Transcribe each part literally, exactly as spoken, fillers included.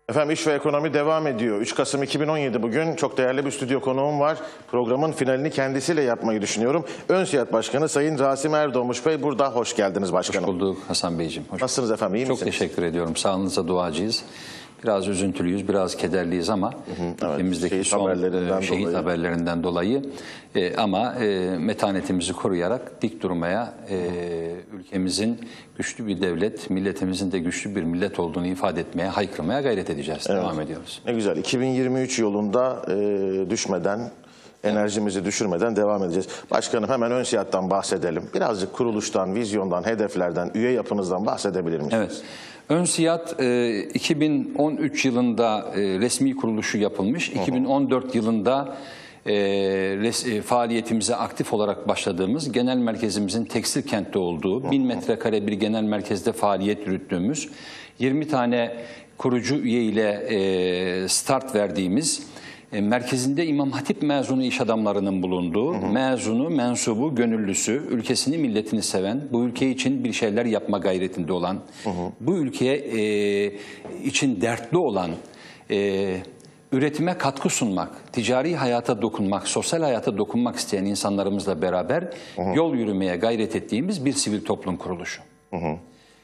Efendim iş ve ekonomi devam ediyor. üç Kasım iki bin on yedi bugün çok değerli bir stüdyo konuğum var. Programın finalini kendisiyle yapmayı düşünüyorum. ÖNSİAD Başkanı Sayın Rasim Erdoğmuş Bey burada. Hoş geldiniz başkanım. Hoş bulduk Hasan Beyciğim. Hoş Nasılsınız efendim? İyi Çok misiniz? teşekkür ediyorum. Sağlığınıza duacıyız. Biraz üzüntülüyüz, biraz kederliyiz ama evet, ülkemizdeki şehit son haberlerinden şehit dolayı. haberlerinden dolayı e, ama e, metanetimizi koruyarak dik durmaya, e, ülkemizin güçlü bir devlet, milletimizin de güçlü bir millet olduğunu ifade etmeye, haykırmaya gayret edeceğiz. Evet. Devam ediyoruz. Ne güzel. iki bin yirmi üç yolunda e, düşmeden, enerjimizi düşürmeden devam edeceğiz. Başkanım hemen ÖNSİAD'dan bahsedelim. Birazcık kuruluştan, vizyondan, hedeflerden, üye yapınızdan bahsedebilir misiniz? Evet. ÖNSİAD e, iki bin on üç yılında e, resmi kuruluşu yapılmış. Hı hı. iki bin on dört yılında e, res, e, faaliyetimize aktif olarak başladığımız, genel merkezimizin tekstil kentte olduğu, hı hı. bin metrekare bir genel merkezde faaliyet yürüttüğümüz, yirmi tane kurucu üye ile e, start verdiğimiz, merkezinde İmam Hatip mezunu iş adamlarının bulunduğu, hı hı. mezunu, mensubu, gönüllüsü, ülkesini, milletini seven, bu ülke için bir şeyler yapma gayretinde olan, hı hı. bu ülkeye e, için dertli olan, e, üretime katkı sunmak, ticari hayata dokunmak, sosyal hayata dokunmak isteyen insanlarımızla beraber hı hı. yol yürümeye gayret ettiğimiz bir sivil toplum kuruluşu. Hı hı.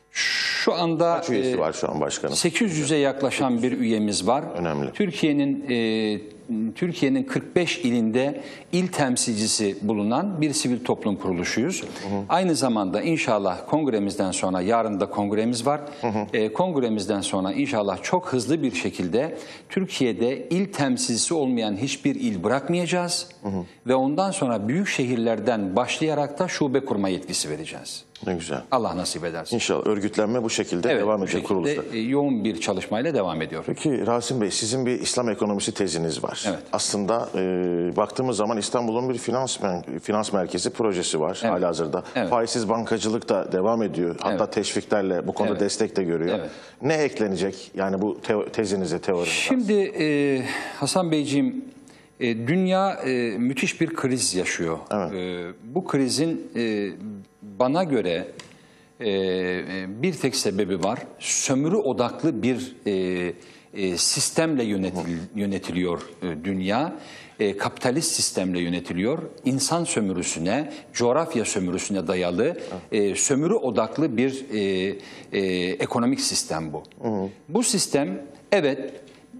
Şu anda kaç üyesi e, var şu an başkanım? sekiz yüze yaklaşan bir üyemiz var. Önemli. Türkiye'nin e, Türkiye'nin kırk beş ilinde il temsilcisi bulunan bir sivil toplum kuruluşuyuz. Hı hı. Aynı zamanda inşallah kongremizden sonra, yarın da kongremiz var. Hı hı. E, kongremizden sonra inşallah çok hızlı bir şekilde Türkiye'de il temsilcisi olmayan hiçbir il bırakmayacağız. Hı hı. Ve ondan sonra büyük şehirlerden başlayarak da şube kurma yetkisi vereceğiz. Ne güzel. Allah nasip ederse. İnşallah örgütlenme bu şekilde evet, devam edecek kuruluşta. Yoğun bir çalışmayla devam ediyor. Peki Rasim Bey, sizin bir İslam ekonomisi teziniz var. Evet. Aslında e, baktığımız zaman İstanbul'un bir finans finans merkezi projesi var evet. halihazırda. Evet. Faizsiz bankacılık da devam ediyor. Hatta evet. teşviklerle bu konuda evet. destek de görüyor. Evet. Ne eklenecek yani bu te tezinize, teorinize? Şimdi e, Hasan Beyciğim, e, dünya e, müthiş bir kriz yaşıyor. Evet. E, bu krizin e, bana göre e, bir tek sebebi var. Sömürü odaklı bir e, e, sistemle yönetil, yönetiliyor e, dünya. E, kapitalist sistemle yönetiliyor. İnsan sömürüsüne, coğrafya sömürüsüne dayalı e, sömürü odaklı bir e, e, ekonomik sistem bu. Hı hı. Bu sistem evet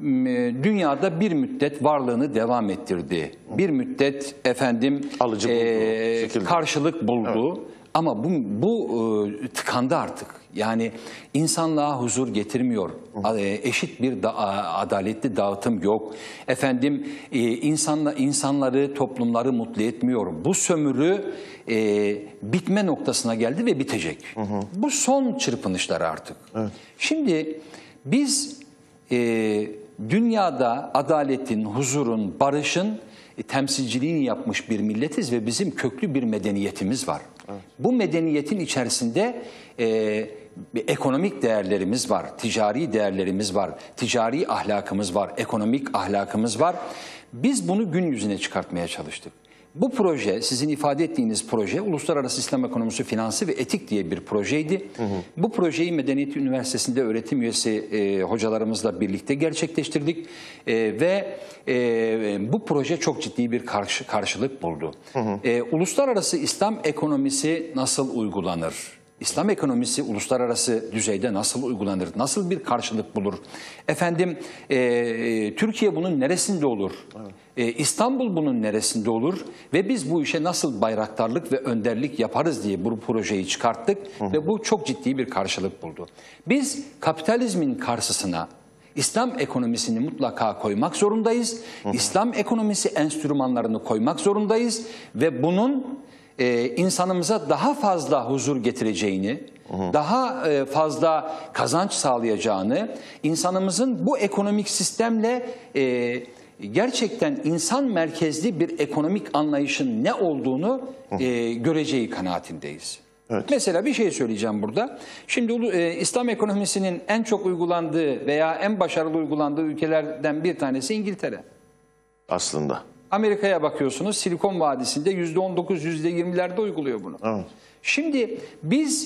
dünyada bir müddet varlığını devam ettirdi. Bir müddet efendim alıcı e, buldu, karşılık buldu. Evet. Ama bu, bu e, tıkandı artık. Yani insanlığa huzur getirmiyor. E, eşit bir da, adaletli dağıtım yok. Efendim e, insanla insanları, toplumları mutlu etmiyor. Bu sömürü e, bitme noktasına geldi ve bitecek. Hı hı. Bu son çırpınışlar artık. Evet. Şimdi biz e, dünyada adaletin, huzurun, barışın e, temsilciliğini yapmış bir milletiz ve bizim köklü bir medeniyetimiz var. Evet. Bu medeniyetin içerisinde e, ekonomik değerlerimiz var, ticari değerlerimiz var, ticari ahlakımız var, ekonomik ahlakımız var. Biz bunu gün yüzüne çıkartmaya çalıştık. Bu proje, sizin ifade ettiğiniz proje, Uluslararası İslam Ekonomisi, Finansı ve Etik diye bir projeydi. Hı hı. Bu projeyi Medeniyet Üniversitesi'nde öğretim üyesi e, hocalarımızla birlikte gerçekleştirdik. E, ve e, bu proje çok ciddi bir karşı, karşılık buldu. Hı hı. E, Uluslararası İslam Ekonomisi nasıl uygulanır? İslam ekonomisi uluslararası düzeyde nasıl uygulanır? Nasıl bir karşılık bulur? Efendim e, Türkiye bunun neresinde olur? Evet. E, İstanbul bunun neresinde olur? Ve biz bu işe nasıl bayraktarlık ve önderlik yaparız diye bu projeyi çıkarttık. Hı hı. Ve bu çok ciddi bir karşılık buldu. Biz kapitalizmin karşısına İslam ekonomisini mutlaka koymak zorundayız. Hı hı. İslam ekonomisi enstrümanlarını koymak zorundayız. Ve bunun Ee, insanımıza daha fazla huzur getireceğini, hı hı. daha e, fazla kazanç sağlayacağını, insanımızın bu ekonomik sistemle e, gerçekten insan merkezli bir ekonomik anlayışın ne olduğunu e, göreceği kanaatindeyiz. Evet. Mesela bir şey söyleyeceğim burada. Şimdi e, İslam ekonomisinin en çok uygulandığı veya en başarılı uygulandığı ülkelerden bir tanesi İngiltere. Aslında. Amerika'ya bakıyorsunuz, Silikon Vadisi'nde yüzde on dokuz, yüzde yirmilerde uyguluyor bunu. Evet. Şimdi biz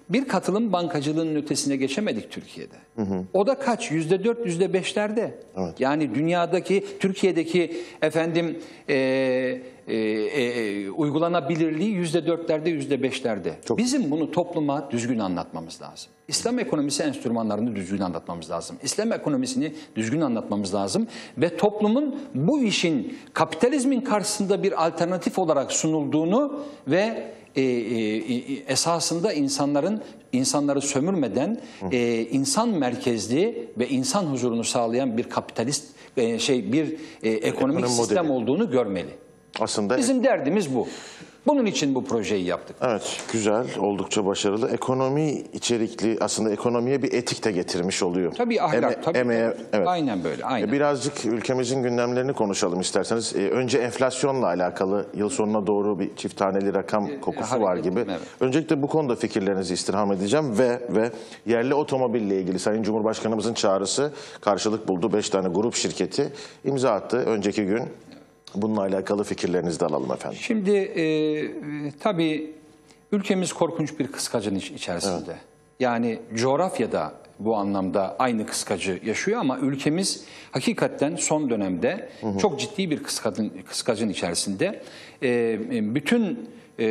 bir katılım bankacılığının ötesine geçemedik Türkiye'de. Hı hı. O da kaç? Yüzde dört, yüzde beşlerde. Evet. Yani dünyadaki, Türkiye'deki efendim e, e, e, uygulanabilirliği yüzde dörtlerde, yüzde beşlerde. Çok. Bizim bunu topluma düzgün anlatmamız lazım. İslam ekonomisi enstrümanlarını düzgün anlatmamız lazım. İslam ekonomisini düzgün anlatmamız lazım. Ve toplumun bu işin kapitalizmin karşısında bir alternatif olarak sunulduğunu ve e, e, esasında insanların insanları sömürmeden e, insan merkezli ve insan huzurunu sağlayan bir kapitalist e, şey bir e, ekonomik Ekonomi sistem modeli olduğunu görmeli. Aslında bizim derdimiz bu. Bunun için bu projeyi yaptık. Evet, güzel, oldukça başarılı. Ekonomi içerikli, aslında ekonomiye bir etik de getirmiş oluyor. Tabii ahlak, Eme, tabii. Emeğe, tabii. Evet. Aynen böyle, aynen. Birazcık ülkemizin gündemlerini konuşalım isterseniz. Önce enflasyonla alakalı yıl sonuna doğru bir çift taneli rakam kokusu e, var gibi. Evet. Öncelikle bu konuda fikirlerinizi istirham edeceğim ve ve yerli otomobille ilgili Sayın Cumhurbaşkanımızın çağrısı karşılık buldu. Beş tane grup şirketi imza attı önceki gün. Bununla alakalı fikirlerinizi de alalım efendim. Şimdi e, tabii ülkemiz korkunç bir kıskacın içerisinde. Evet. Yani coğrafyada bu anlamda aynı kıskacı yaşıyor ama ülkemiz hakikaten son dönemde hı hı. çok ciddi bir kıskacın, kıskacın içerisinde. E, bütün e,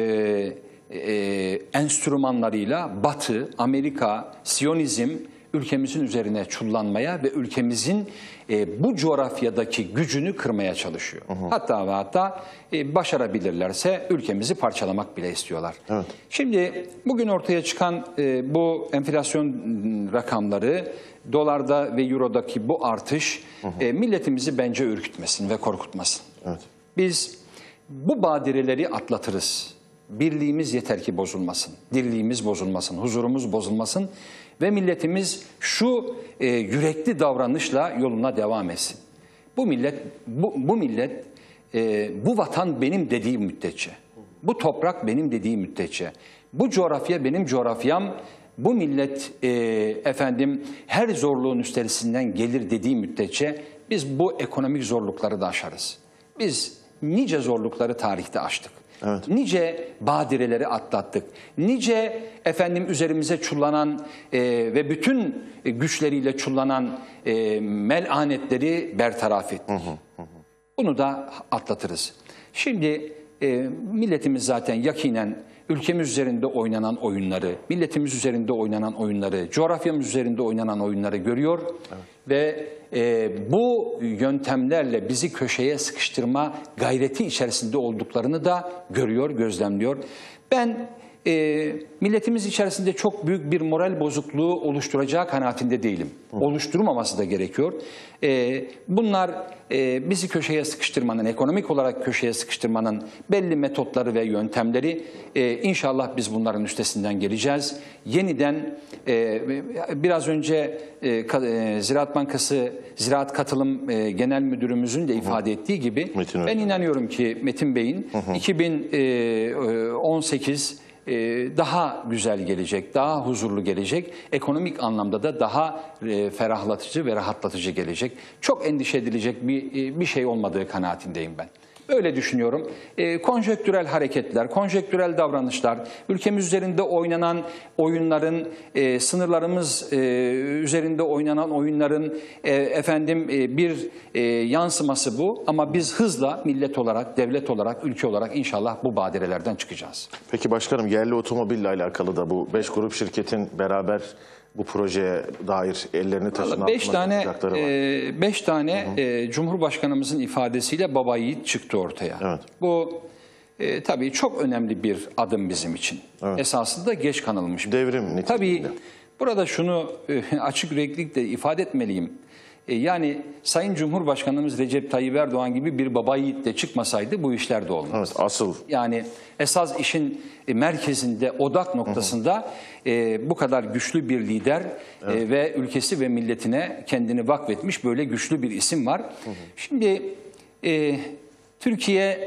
e, enstrümanlarıyla Batı, Amerika, Siyonizm ülkemizin üzerine çullanmaya ve ülkemizin e, bu coğrafyadaki gücünü kırmaya çalışıyor. Hı hı. Hatta ve hatta e, başarabilirlerse ülkemizi parçalamak bile istiyorlar. Evet. Şimdi bugün ortaya çıkan e, bu enflasyon rakamları, dolarda ve eurodaki bu artış hı hı. E, milletimizi bence ürkütmesin ve korkutmasın. Evet. Biz bu badireleri atlatırız. Birliğimiz yeter ki bozulmasın, dirliğimiz bozulmasın, huzurumuz bozulmasın ve milletimiz şu e, yürekli davranışla yoluna devam etsin. Bu millet, bu, bu millet, e, bu vatan benim dediği müddetçe, bu toprak benim dediği müddetçe, bu coğrafya benim coğrafyam, bu millet e, efendim her zorluğun üstesinden gelir dediği müddetçe biz bu ekonomik zorlukları da aşarız. Biz nice zorlukları tarihte aştık. Evet. Nice badireleri atlattık. Nice efendim üzerimize çullanan e, ve bütün güçleriyle çullanan e, melanetleri bertaraf ettik. Hı hı hı. Bunu da atlatırız. Şimdi e, milletimiz zaten yakinen ülkemiz üzerinde oynanan oyunları, milletimiz üzerinde oynanan oyunları, coğrafyamız üzerinde oynanan oyunları görüyor. Evet. Ve e, bu yöntemlerle bizi köşeye sıkıştırma gayreti içerisinde olduklarını da görüyor, gözlemliyor. Ben e, milletimiz içerisinde çok büyük bir moral bozukluğu oluşturacağı kanaatinde değilim. Hı. Oluşturmaması da gerekiyor. E, bunlar e, bizi köşeye sıkıştırmanın, ekonomik olarak köşeye sıkıştırmanın belli metotları ve yöntemleri. E, inşallah biz bunların üstesinden geleceğiz. Yeniden e, biraz önce e, Ziraat Bankası Ziraat Katılım e, Genel Müdürümüzün de ifade hı hı. ettiği gibi Metin ben inanıyorum ki Metin Bey'in hı hı. iki bin on sekiz daha güzel gelecek, daha huzurlu gelecek, ekonomik anlamda da daha ferahlatıcı ve rahatlatıcı gelecek. Çok endişe edilecek bir, bir şey olmadığı kanaatindeyim ben. Öyle düşünüyorum. E, konjektürel hareketler, konjektürel davranışlar, ülkemiz üzerinde oynanan oyunların, e, sınırlarımız e, üzerinde oynanan oyunların e, efendim e, bir e, yansıması bu. Ama biz hızla millet olarak, devlet olarak, ülke olarak inşallah bu badirelerden çıkacağız. Peki başkanım, yerli otomobille alakalı da bu beş grup şirketin beraber bu projeye dair ellerini taşın beş tane e, beş tane hı hı. E, Cumhurbaşkanımızın ifadesiyle baba yiğit çıktı ortaya. Evet. Bu e, tabii çok önemli bir adım bizim için. Evet. Esasında geç kanılmış. Devrim niteliğinde. Tabii burada şunu e, açık yüreklilikle ifade etmeliyim. E, yani Sayın Cumhurbaşkanımız Recep Tayyip Erdoğan gibi bir baba yiğit de çıkmasaydı bu işler de olmaz. Evet, asıl. Yani esas işin e, merkezinde, odak noktasında hı hı. E, bu kadar güçlü bir lider evet. e, ve ülkesi ve milletine kendini vakfetmiş böyle güçlü bir isim var. Hı hı. Şimdi e, Türkiye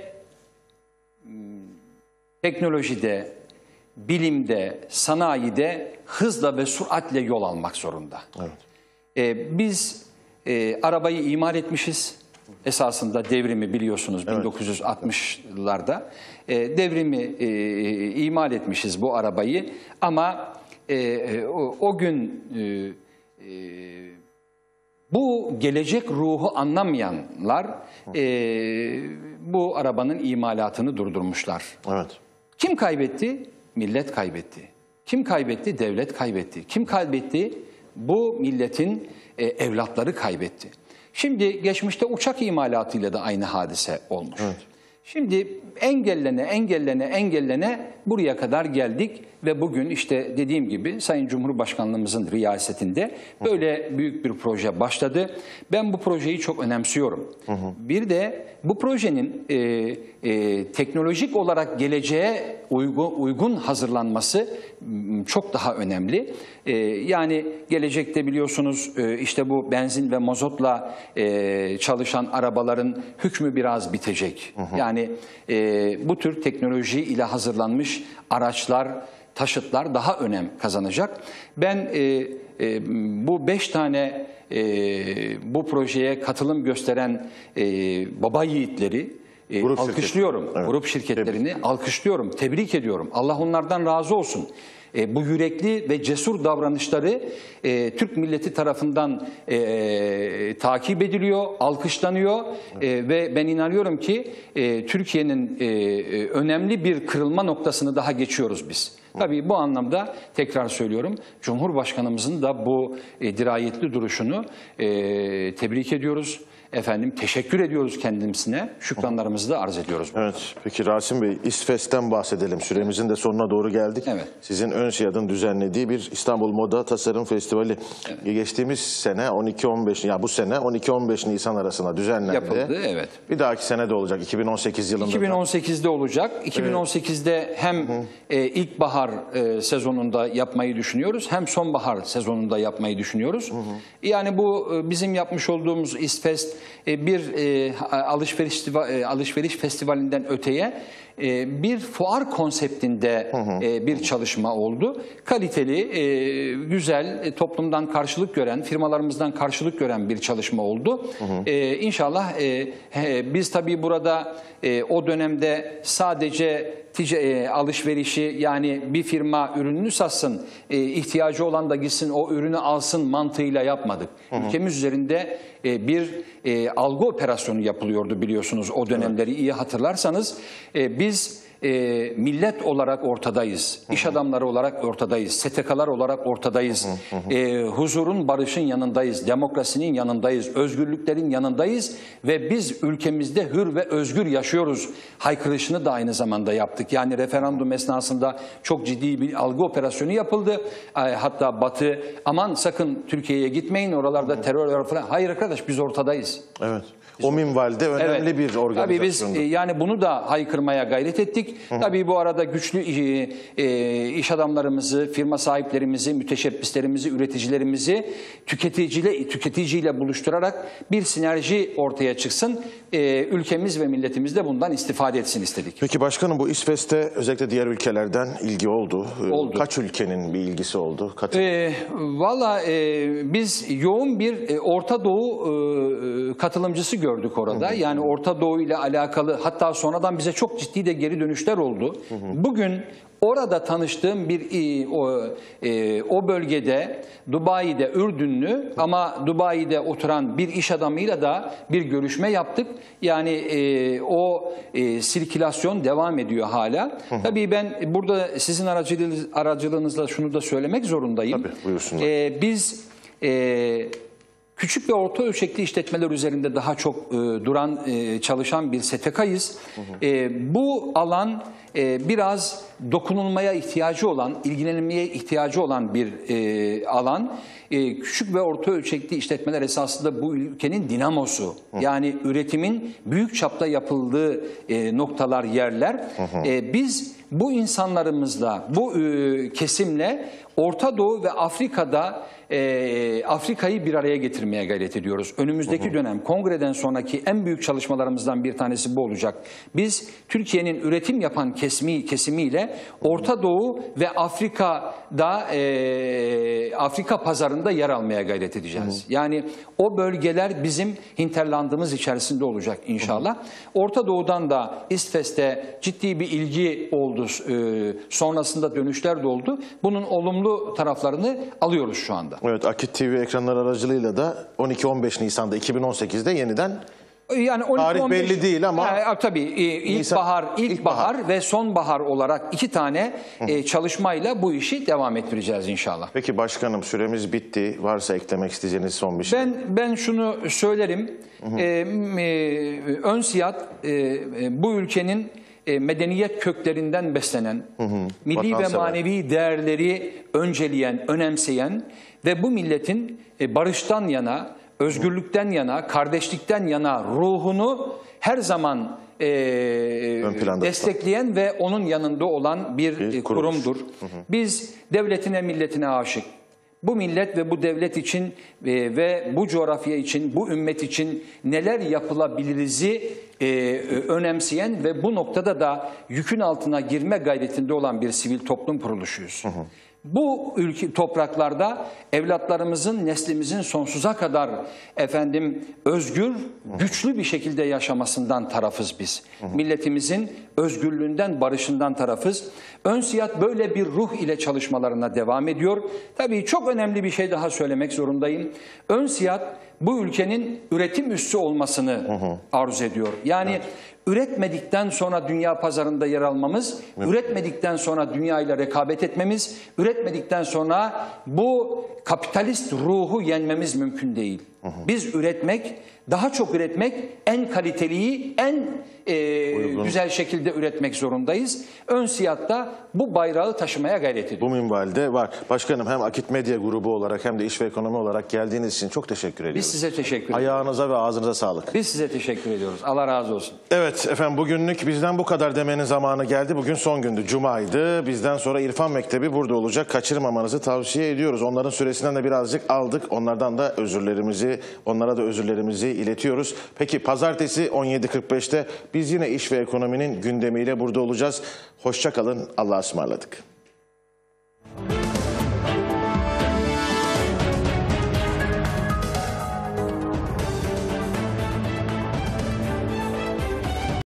teknolojide, bilimde, sanayide hızla ve süratle yol almak zorunda. Evet. E, biz e, arabayı imal etmişiz. Esasında devrimi biliyorsunuz evet. bin dokuz yüz altmışlarda. E, devrimi e, imal etmişiz bu arabayı ama e, o, o gün e, e, bu gelecek ruhu anlamayanlar e, bu arabanın imalatını durdurmuşlar. Evet. Kim kaybetti? Millet kaybetti. Kim kaybetti? Devlet kaybetti. Kim kaybetti? Bu milletin e, evlatları kaybetti. Şimdi geçmişte uçak imalatıyla da aynı hadise olmuş. Evet. Şimdi engellene, engellene, engellene buraya kadar geldik ve bugün işte dediğim gibi Sayın Cumhurbaşkanlığımızın riyasetinde böyle büyük bir proje başladı. Ben bu projeyi çok önemsiyorum. Hı hı. Bir de bu projenin e, e, teknolojik olarak geleceğe uygun, uygun hazırlanması çok daha önemli. E, yani gelecekte biliyorsunuz e, işte bu benzin ve mazotla e, çalışan arabaların hükmü biraz bitecek. Hı hı. Yani e, bu tür teknoloji ile hazırlanmış araçlar, taşıtlar daha önem kazanacak. Ben e, e, bu beş tane e, bu projeye katılım gösteren e, baba yiğitleri e, Grup alkışlıyorum. Şirket. Evet. Grup şirketlerini tebrik. alkışlıyorum, tebrik ediyorum. Allah onlardan razı olsun. E, bu yürekli ve cesur davranışları e, Türk milleti tarafından e, takip ediliyor, alkışlanıyor e, ve ben inanıyorum ki e, Türkiye'nin e, önemli bir kırılma noktasını daha geçiyoruz biz. Tabii bu anlamda tekrar söylüyorum, Cumhurbaşkanımızın da bu e, dirayetli duruşunu e, tebrik ediyoruz. Efendim teşekkür ediyoruz kendisine, şükranlarımızı da arz ediyoruz. Evet, peki Rasim Bey, İSFES'ten bahsedelim. Süremizin de sonuna doğru geldik. Evet. Sizin ÖNSİAD'ın düzenlediği bir İstanbul Moda Tasarım Festivali. Evet. Geçtiğimiz sene on iki on beş, ya bu sene on iki on beş Nisan arasında düzenlendi. Yapıldı, evet. Bir dahaki sene de olacak, iki bin on sekiz yılında. iki bin on sekizde olacak. iki bin on sekizde hem e, ilkbahar e, sezonunda yapmayı düşünüyoruz, hem sonbahar sezonunda yapmayı düşünüyoruz. Hı hı. Yani bu e, bizim yapmış olduğumuz İSFES bir e, alışveriş e, alışveriş festivalinden öteye e, bir fuar konseptinde hı hı. E, bir çalışma oldu. Kaliteli, e, güzel, e, toplumdan karşılık gören, firmalarımızdan karşılık gören bir çalışma oldu. Hı hı. E, İnşallah e, e, biz tabii burada e, o dönemde sadece ticari alışverişi, yani bir firma ürününü satsın, e, ihtiyacı olan da gitsin o ürünü alsın mantığıyla yapmadık. Hı hı. Ülkemiz üzerinde e, bir e, algı operasyonu yapılıyordu biliyorsunuz o dönemleri iyi hatırlarsanız. E, biz e, millet olarak ortadayız, hı hı. iş adamları olarak ortadayız, S T K'lar olarak ortadayız, hı hı. E, huzurun, barışın yanındayız, demokrasinin yanındayız, özgürlüklerin yanındayız ve biz ülkemizde hür ve özgür yaşıyoruz haykırışını da aynı zamanda yaptık. Yani referandum esnasında çok ciddi bir algı operasyonu yapıldı. Hatta Batı aman sakın Türkiye'ye gitmeyin, oralarda terör var falan. Hayır arkadaş, biz ortadayız. Evet. Biz o minvalde önemli evet. bir organizasyondu. Tabii biz yani bunu da haykırmaya gayret ettik. Hı hı. Tabii bu arada güçlü e, iş adamlarımızı, firma sahiplerimizi, müteşebbislerimizi, üreticilerimizi tüketiciyle tüketiciyle buluşturarak bir sinerji ortaya çıksın. E, ülkemiz ve milletimiz de bundan istifade etsin istedik. Peki başkanım, bu İSFES'te özellikle diğer ülkelerden ilgi oldu. oldu. Kaç ülkenin bir ilgisi oldu? E, Valla e, biz yoğun bir e, Orta Doğu e, katılımcısı gördük orada. Hı hı. Yani Orta Doğu ile alakalı, hatta sonradan bize çok ciddi de geri dönüşler oldu. Hı hı. Bugün orada tanıştığım bir e, o, e, o bölgede Dubai'de Ürdünlü ama Dubai'de oturan bir iş adamıyla da bir görüşme yaptık. Yani e, o e, sirkülasyon devam ediyor hala. Hı hı. Tabii ben burada sizin aracılığınız, aracılığınızla şunu da söylemek zorundayım. Tabii, buyursunlar. E, biz e, küçük ve orta ölçekli işletmeler üzerinde daha çok e, duran, e, çalışan bir S T K'yız. E, bu alan e, biraz dokunulmaya ihtiyacı olan, ilgilenilmeye ihtiyacı olan bir e, alan. E, küçük ve orta ölçekli işletmeler esasında bu ülkenin dinamosu. Hı. Yani üretimin büyük çapta yapıldığı e, noktalar, yerler. Hı hı. E, biz bu insanlarımızla, bu e, kesimle Orta Doğu ve Afrika'da e, Afrika'yı bir araya getirmeye gayret ediyoruz. Önümüzdeki hı hı. dönem kongreden sonraki en büyük çalışmalarımızdan bir tanesi bu olacak. Biz Türkiye'nin üretim yapan kesimi, kesimiyle Orta Doğu ve Afrika'da e, Afrika pazarında yer almaya gayret edeceğiz. Hı hı. Yani o bölgeler bizim hinterlandımız içerisinde olacak inşallah. Hı hı. Orta Doğu'dan da İSFES'te ciddi bir ilgi oldu. E, sonrasında dönüşler de oldu. Bunun olumlu olumlu taraflarını alıyoruz şu anda. Evet, Akit T V ekranları aracılığıyla da on iki on beş Nisan'da iki bin on sekiz'de yeniden Yani on iki, tarih on beş, belli değil ama e, tabii e, ilkbahar, ilkbahar ve sonbahar olarak iki tane e, çalışmayla bu işi devam ettireceğiz inşallah. Peki başkanım, süremiz bitti. Varsa eklemek isteyeceğiniz son bir şey. Ben ben şunu söylerim. E, e, ön siyat e, e, bu ülkenin e, medeniyet köklerinden beslenen, hı hı. milli Vatansever. ve manevi değerleri önceleyen, önemseyen ve bu milletin e, barıştan yana, özgürlükten yana, kardeşlikten yana ruhunu her zaman e, destekleyen ve onun yanında olan bir, bir kurumdur. Hı hı. Biz devletine, milletine aşık. Bu millet ve bu devlet için e, ve bu coğrafya için, bu ümmet için neler yapılabilirizi e, önemseyen ve bu noktada da yükün altına girme gayretinde olan bir sivil toplum kuruluşuyuz. Hı hı. Bu ülke topraklarda evlatlarımızın, neslimizin sonsuza kadar efendim özgür, güçlü bir şekilde yaşamasından tarafız biz. Hı hı. Milletimizin özgürlüğünden, barışından tarafız. Ön Siyat böyle bir ruh ile çalışmalarına devam ediyor. Tabii çok önemli bir şey daha söylemek zorundayım. Ön Siyat bu ülkenin üretim üssü olmasını hı hı. arzu ediyor. Yani evet. Üretmedikten sonra dünya pazarında yer almamız, evet. üretmedikten sonra dünya ile rekabet etmemiz, üretmedikten sonra bu kapitalist ruhu yenmemiz mümkün değil. Hı hı. Biz üretmek, daha çok üretmek, en kaliteliyi, en e, güzel şekilde üretmek zorundayız. Ön Siyat'ta bu bayrağı taşımaya gayret ediyoruz. Bu minvalde var. Başkanım, hem Akit Medya Grubu olarak hem de İş ve Ekonomi olarak geldiğiniz için çok teşekkür ediyoruz. Biz size teşekkür ediyoruz. Ayağınıza ve ağzınıza sağlık. Biz size teşekkür ediyoruz. Allah razı olsun. Evet efendim, bugünlük bizden bu kadar demenin zamanı geldi. Bugün son gündü, Cuma'ydı. Bizden sonra İrfan Mektebi burada olacak. Kaçırmamanızı tavsiye ediyoruz. Onların süresinden de birazcık aldık. Onlardan da özürlerimizi, onlara da özürlerimizi iletiyoruz. Peki pazartesi on yedi kırk beş'te biz yine İş ve Ekonomi'nin gündemiyle burada olacağız. Hoşça kalın. Allah'a ısmarladık.